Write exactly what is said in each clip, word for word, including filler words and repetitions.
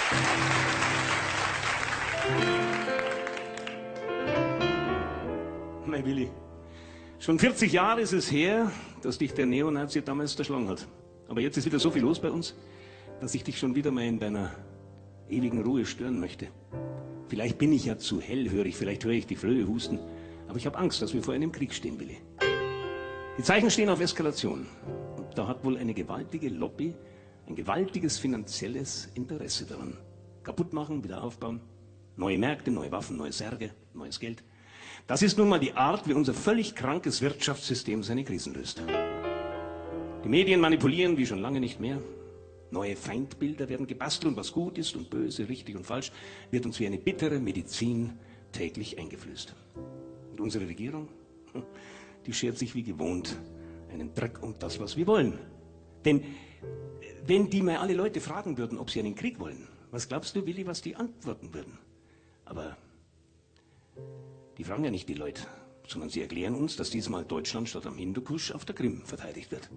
Mein Willi, schon vierzig Jahre ist es her, dass dich der Neonazi damals erschlagen hat. Aber jetzt ist wieder so viel los bei uns, dass ich dich schon wieder mal in deiner ewigen Ruhe stören möchte. Vielleicht bin ich ja zu hellhörig, vielleicht höre ich die Flöhe husten, aber ich habe Angst, dass wir vor einem Krieg stehen, Willi. Die Zeichen stehen auf Eskalation. Und da hat wohl eine gewaltige Lobby ein gewaltiges finanzielles Interesse daran. Kaputt machen, wieder aufbauen, neue Märkte, neue Waffen, neue Särge, neues Geld. Das ist nun mal die Art, wie unser völlig krankes Wirtschaftssystem seine Krisen löst. Die Medien manipulieren wie schon lange nicht mehr. Neue Feindbilder werden gebastelt und was gut ist und böse, richtig und falsch, wird uns wie eine bittere Medizin täglich eingeflößt. Und unsere Regierung, die schert sich wie gewohnt einen Dreck um das, was wir wollen. Denn wenn die mal alle Leute fragen würden, ob sie einen Krieg wollen, was glaubst du, Willi, was die antworten würden? Aber die fragen ja nicht die Leute, sondern sie erklären uns, dass diesmal Deutschland statt am Hindukusch auf der Krim verteidigt wird.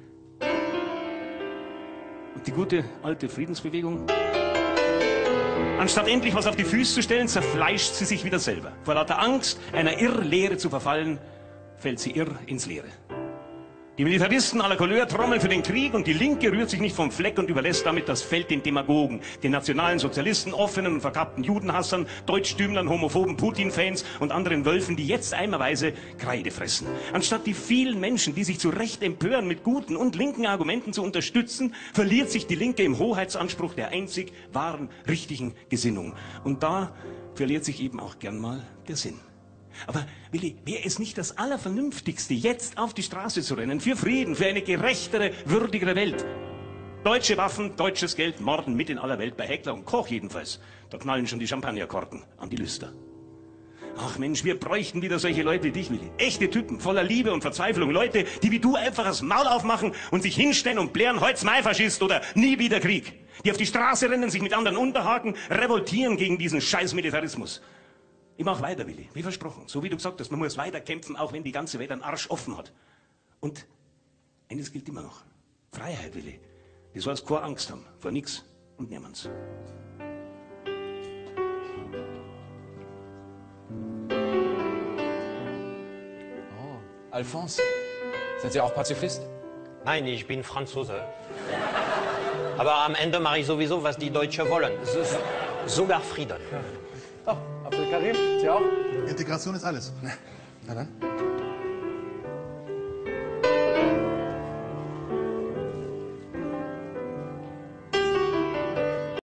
Und die gute alte Friedensbewegung, anstatt endlich was auf die Füße zu stellen, zerfleischt sie sich wieder selber. Vor lauter Angst, einer Irrlehre zu verfallen, fällt sie irr ins Leere. Die Militaristen à la Couleur trommeln für den Krieg und die Linke rührt sich nicht vom Fleck und überlässt damit das Feld den Demagogen, den nationalen Sozialisten, offenen und verkappten Judenhassern, Deutschstümlern, homophoben Putin-Fans und anderen Wölfen, die jetzt eimerweise Kreide fressen. Anstatt die vielen Menschen, die sich zu Recht empören, mit guten und linken Argumenten zu unterstützen, verliert sich die Linke im Hoheitsanspruch der einzig wahren, richtigen Gesinnung. Und da verliert sich eben auch gern mal der Sinn. Aber Willi, wäre es nicht das Allervernünftigste, jetzt auf die Straße zu rennen, für Frieden, für eine gerechtere, würdigere Welt? Deutsche Waffen, deutsches Geld, Morden mit in aller Welt, bei Heckler und Koch jedenfalls. Da knallen schon die Champagnerkorken an die Lüster. Ach Mensch, wir bräuchten wieder solche Leute wie dich, Willi. Echte Typen, voller Liebe und Verzweiflung. Leute, die wie du einfach das Maul aufmachen und sich hinstellen und blären, heut's Mai Faschist oder nie wieder Krieg. Die auf die Straße rennen, sich mit anderen unterhaken, revoltieren gegen diesen scheiß Militarismus. Ich mach weiter, Willi, wie versprochen. So wie du gesagt hast, man muss weiter kämpfen, auch wenn die ganze Welt einen Arsch offen hat. Und eines gilt immer noch. Freiheit, Willi. Du sollst keine Angst haben, vor nix und niemands. Oh, Alphonse, sind Sie auch Pazifist? Nein, ich bin Franzose. Aber am Ende mache ich sowieso, was die Deutschen wollen. Sogar Frieden. Oh, Abdel Karim, Sie auch? Integration ist alles. Na dann.